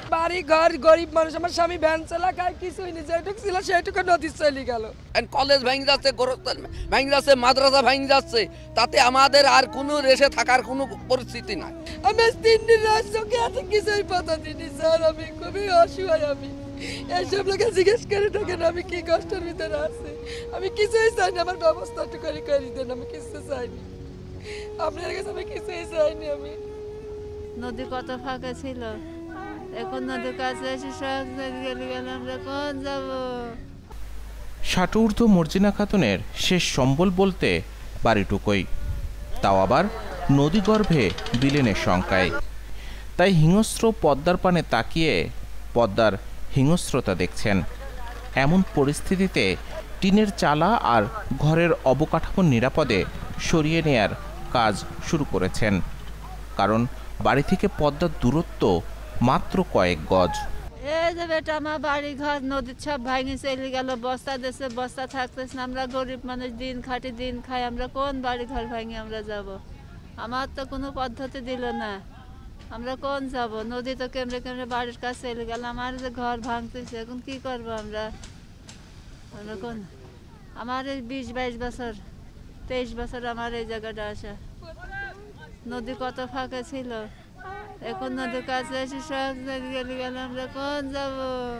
বাড়ি ঘর গরিব মানুষ, আমার স্বামী ভ্যান চালা খায়, কিছুই নেই, যেটুকু ছিল সেটুকু নদী চলে গেল। কলেজ ভেঙে যাচ্ছে, গোরস্থান ভেঙে যাচ্ছে, মাদ্রাসা ভেঙে যাচ্ছে, তাতে আমাদের আর কোনো রেসে থাকার কোনো পরিস্থিতি নাই। আমি 3 দিন রাজ্যকে আছে, কিছুই পাতা দিনি স্যার, আমি খুবই অসহায়। আমি এইসব লোকে জিজ্ঞেস করে থাকেন আমি কি কষ্টের ভিতরে আছি। আমি কিছুই চাইনি, আমার ব্যবস্থা একটু করে দেন, আমি কিছু চাইনি আপনার কাছে, আমি কিছুই চাইনি। আমি নদী কত ফাঁকা ছিল, এখন নদীর কাছে এসে সব গেলে আমরা কোন যাব। ষাটঊর্ধ্ব মর্জিনা খাতুনের শেষ সম্বল বলতে বাড়িটুকুই, তাও আবার নদীগর্ভে বিলীনের শঙ্কায়। তাই হিংস্র পদ্মার পানে তাকিয়ে পদ্মার হিংস্রতা দেখছেন। এমন পরিস্থিতিতে টিনের চালা আর ঘরের অবকাঠামো নিরাপদে সরিয়ে নেয়ার কাজ শুরু করেছেন, কারণ বাড়ি থেকে পদ্মার দূরত্ব মাত্র কয়েক গজ। এই যে বেটা, আমার বাড়ি ঘর নদীর সব ভাঙে চলে গেল, বস্তা দেশে বস্তা থাকতেছে না, আমরা গরিব মানুষ, দিন খাটি দিন খাই, আমরা কোন বাড়ি ঘর ভাঙে আমরা যাব? আমার তো কোনো পদ্ধতি দিল না, আমরা কোন যাব? নদী তো কেমনে কেমনে বাড়ির কাছে চলে গেল, আমার যে ঘর ভাঙতেছে, এখন কি করবো আমরা? আমরা কোন, আমার এই 20-22 বছর 23 বছর আমার এই জায়গাটা আসা। নদী কত ফাঁকা ছিল, এখন নদীর কাছে এসে সব গেলে আমরা কোন যাব?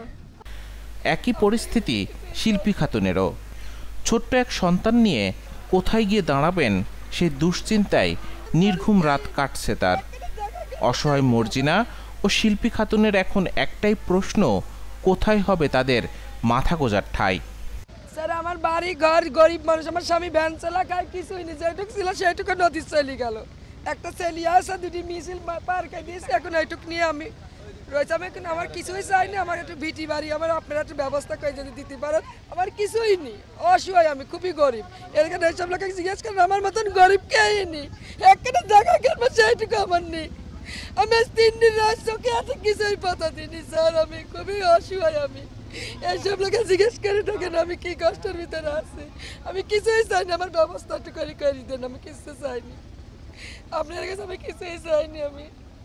একই পরিস্থিতি শিল্পী খাতুনেরও। ছোট্ট এক সন্তান নিয়ে কোথায় গিয়ে দাঁড়াবেন সেই দুশ্চিন্তায় নির্ঘুম রাত কাটছে তার। অসহায় মর্জিনা ও শিল্পী খাতুনের এখন একটাই প্রশ্ন, কোথায় হবে তাদের মাথা গোজার ঠাঁই? স্যার আমার বাড়ি ঘর গরিব মানুষ, আমার স্বামী ভ্যান চালা খায়, কিছুই নেই, যেটুকু ছিল সেটুকু নদী চলে গেল। একটা ছেলে আছে, 2টি মিছিল পার করে দিয়েছে, এখন এইটুকু নিয়ে আমি রয়েছে। আমি এখন আমার কিছুই চাইনি, আমার একটু ভিটি বাড়ি আমার আপনারা একটু ব্যবস্থা করে যদি দিতে পারেন, আমার কিছুই নেই, অসহায়, আমি খুবই গরিব। এখানে এইসব লোক জিজ্ঞেস করেন আমার মতন গরিব কেই নেই, একটা জায়গা কেন সেইটুকু আমার নেই। আমি 3 দিন রাজ্যকে আছে, কিছুই পাতা দিনি স্যার, আমি খুবই অসহায়। আমি এইসব লোকে জিজ্ঞেস করে থাকেন আমি কি কষ্টের ভিতরে আছি। আমি কিছুই চাইনি, আমার ব্যবস্থা একটু করে দেন, আমি কিছু চাইনি আপনার কাছে, আমি কিছুই চাইনি। আমি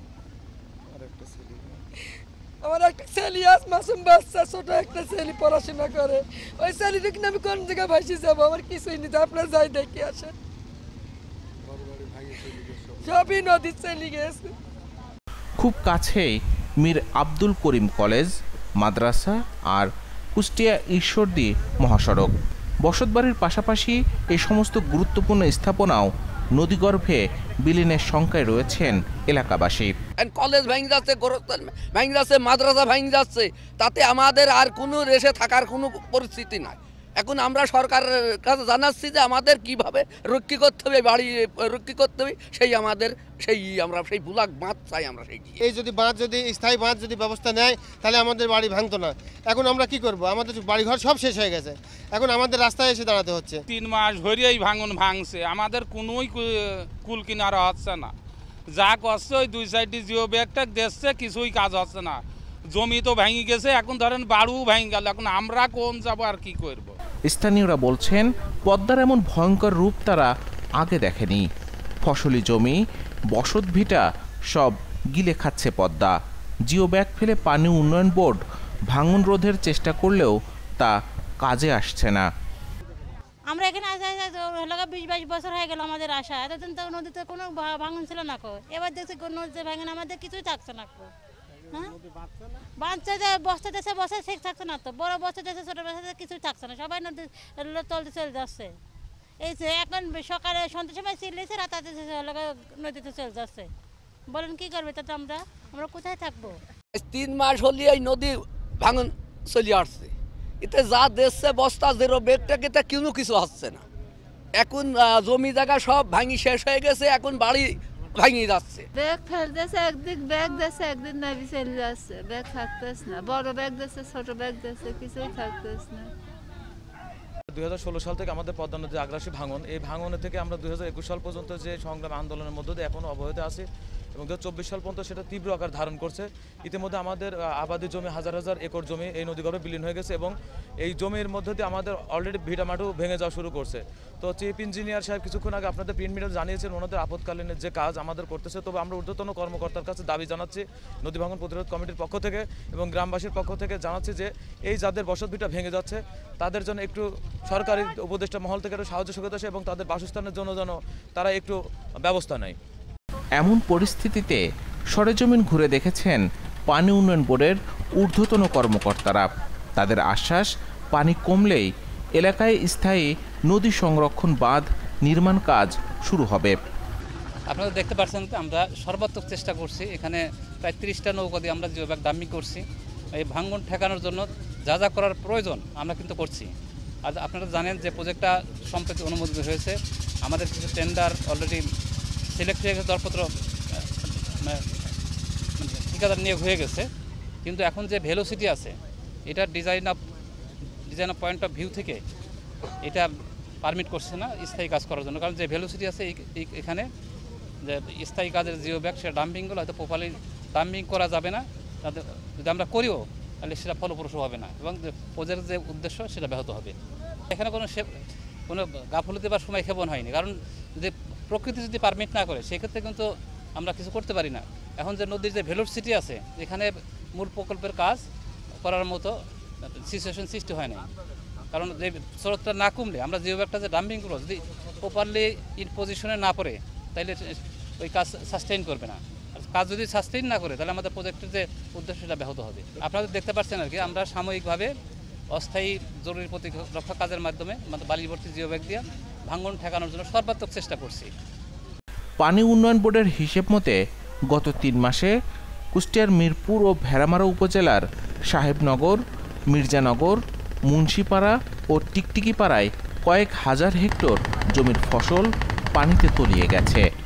আমার একটা ছেলে আছে, মাসুম বাচ্চা, ছোট একটা ছেলে পড়াশোনা করে, ওই ছেলেটাকে আমি কোন জায়গায় ভাসি যাবো, আমার কিছুই নেই। আপনার যাই দেখি আসেন, সবই নদী চলে গেছে। খুব কাছেই মীর আব্দুল করিম কলেজ, মাদ্রাসা আর কুষ্টিয়া ঈশ্বরদী মহাসড়ক। বসতবাড়ির পাশাপাশি এই সমস্ত গুরুত্বপূর্ণ স্থাপনাও নদীগর্ভে বিলীনের শঙ্কায় রয়েছেন এলাকাবাসী। কলেজ ভেঙে যাচ্ছে, গোরস্থান ভেঙে যাচ্ছে, মাদ্রাসা ভেঙে যাচ্ছে, তাতে আমাদের আর কোনো রেসে থাকার কোনো পরিস্থিতি নাই। এখন আমরা সরকারের কাছে জানাচ্ছি যে আমাদের কিভাবে রক্ষা করতে হবে, বাড়ি রক্ষা করতে হবে, আমরা সেই বুলাক বাঁধ চাই। আমরা এই যদি বাঁধ, যদি স্থায়ী বাঁধ যদি ব্যবস্থা নেয়, তাহলে আমাদের বাড়ি ভাঙতো না। এখন আমরা কি করব? আমাদের বাড়িঘর সব শেষ হয়ে গেছে, এখন আমাদের রাস্তায় এসে দাঁড়াতে হচ্ছে। 3 মাস ধরেই ভাঙছে, আমাদের কোনোই কুল কিনারা হচ্ছে না। যা করছে ওই 2 সাইডে জিও ব্যাগটা দেখছে, কিছুই কাজ হচ্ছে না। জমি তো ভেঙে গেছে, এখন ধরেন বাড়িও ভেঙে গেল, এখন আমরা কোন যাব আর কি করব? স্থানীয়রা বলছেন পদ্মার এমন ভয়ঙ্কর রূপ তারা আগে দেখেনি। ফসলি জমি, বসতভিটা সব গিলে খাচ্ছে পদ্মা। জিও ব্যাগ ফেলে পানি উন্নয়ন বোর্ড ভাঙন রোধের চেষ্টা করলেও তা কাজে আসছে না। আমরা এখানে আসা 20-22 বছর হয়ে গেল আমাদের আসা, এতদিন তো নদীতে কোনো ভাঙন ছিল না। এবার দেখছি নদীতে ভাঙন, আমাদের কিছুই থাকছে না। হ্যাঁ, বাঁচছে যে বস্তা দেশে বসে ঠিক থাকছে না, তো বড় বস্তা দেশে ছোট বস্তা কিছুই থাকছে না, সবাই নদী তলতে চলে যাচ্ছে। এই যে এখন সকালে সন্ধ্যার সময় চিল্লেছে, রাতাতে নদীতে চলে যাচ্ছে। বলেন কি করবে তাতে? আমরা কোথায় থাকবো? 3 মাস হলে এই নদী ভাঙন চলে আসছে, এতে যা দেখছে বস্তা জিরো ব্যাগটাকে তা কোনো কিছু হচ্ছে না। এখন জমি জায়গা সব ভাঙি শেষ হয়ে গেছে, এখন বাড়ি ভাঙিয়ে যাচ্ছে। ব্যাগ ফেলতেছে, একদিক ব্যাগ দিচ্ছে, একদিন নদী চলে যাচ্ছে, ব্যাগ থাকতেছে না। বড় ব্যাগ দিচ্ছে, ছোট ব্যাগ দিচ্ছে, কিছুই থাকতেছে না। 2016 সাল থেকে আমাদের পদ্মা নদীর আগ্রাসী ভাঙন, এই ভাঙনের থেকে আমরা 2021 সাল পর্যন্ত যে সংগ্রাম আন্দোলনের মধ্য দিয়ে এখনও অব্যাহত আছে। এবং 2024 সাল পর্যন্ত সেটা তীব্র আকার ধারণ করছে। ইতিমধ্যে আমাদের আবাদি জমি হাজার হাজার একর জমি এই নদীগর্ভে বিলীন হয়ে গেছে এবং এই জমির মধ্যে দিয়ে আমাদের অলরেডি ভিটামাটিও ভেঙে যাওয়া শুরু করছে। তো চিফ ইঞ্জিনিয়ার সাহেব কিছুক্ষণ আগে আপনাদের প্রিন্ট মিডিয়া জানিয়েছেন ওনাদের আপৎকালীন যে কাজ আমাদের করতেছে। তবে আমরা ঊর্ধ্বতন কর্মকর্তার কাছে দাবি জানাচ্ছি নদী ভাঙন প্রতিরোধ কমিটির পক্ষ থেকে এবং গ্রামবাসীর পক্ষ থেকে জানাচ্ছি যে এই যাদের বসতভিটা ভেঙে যাচ্ছে তাদের জন্য একটু সরকারি উপদেষ্টা মহল থেকে একটু সাহায্য সহযোগিতা আসে এবং তাদের বাসস্থানের জন্য যেন তারা একটু ব্যবস্থা নেয়। এমন পরিস্থিতিতে সরেজমিন ঘুরে দেখেছেন পানি উন্নয়ন বোর্ডের ঊর্ধ্বতন কর্মকর্তারা। তাদের আশ্বাস, পানি কমলেই এলাকায় স্থায়ী নদী সংরক্ষণ বাঁধ নির্মাণ কাজ শুরু হবে। আপনারা দেখতে পাচ্ছেন আমরা সর্বাত্মক চেষ্টা করছি। এখানে প্রায় 30টা নৌকা দিয়ে আমরা জিওব্যাগ ডাম্পিং করছি। এই ভাঙন ঠেকানোর জন্য যা যা করার প্রয়োজন আমরা কিন্তু করছি। আর আপনারা জানেন যে প্রজেক্টটা সম্প্রতি অনুমোদিত হয়েছে। আমাদের কিছু টেন্ডার অলরেডি সিলেক্ট হয়ে গেছে, দরপত্র ঠিকাদার নিয়োগ হয়ে গেছে। কিন্তু এখন যে ভেলোসিটি আছে এটা design of point of view থেকে এটা পারমিট করছে না স্থায়ী কাজ করার জন্য। কারণ যে ভেলোসিটি আছে এখানে যে স্থায়ী কাজের জিওব্যাগ সেটা ডাম্পিংগুলো হয়তো প্রপারলি ডাম্পিং করা যাবে না। তাদের যদি আমরা করিও তাহলে সেটা ফলপ্রসূ হবে না এবং প্রজেক্টের যে উদ্দেশ্য সেটা ব্যাহত হবে। এখানে কোনো গাফলতি বা সময় ক্ষেপণ হয়নি। কারণ যদি প্রকৃতি যদি পারমিট না করে সেক্ষেত্রে কিন্তু আমরা কিছু করতে পারি না। এখন যে নদীর যে ভেলোসিটি আছে এখানে মূল প্রকল্পের কাজ করার মতো সিচুয়েশন সৃষ্টি হয় না। কারণ যে স্রোতটা না কমলে আমরা জিওব্যাগটা যে ডাম্পিং করবো যদি প্রপারলি ইন পজিশনে না পড়ে তাহলে ওই কাজ সাস্টেইন করবে না। কাজ যদি সাস্টেইন না করে তাহলে আমাদের প্রজেক্টের যে উদ্দেশ্য সেটা ব্যাহত হবে। আপনারা দেখতে পাচ্ছেন আর কি আমরা সাময়িকভাবে অস্থায়ী জরুরি প্রতিরক্ষা কাজের মাধ্যমে আমাদের বালিভর্তি জিওব্যাগ দিয়ে ভাঙন ঠেকানোর জন্য সর্বাত্মক চেষ্টা করছি। পানি উন্নয়ন বোর্ডের হিসেব মতে গত 3 মাসে কুষ্টিয়ার মিরপুর ও ভেড়ামারা উপজেলার সাহেবনগর, মির্জানগর, মুন্সিপাড়া ও টিকটিকিপাড়ায় কয়েক হাজার হেক্টর জমির ফসল পানিতে তলিয়ে গেছে।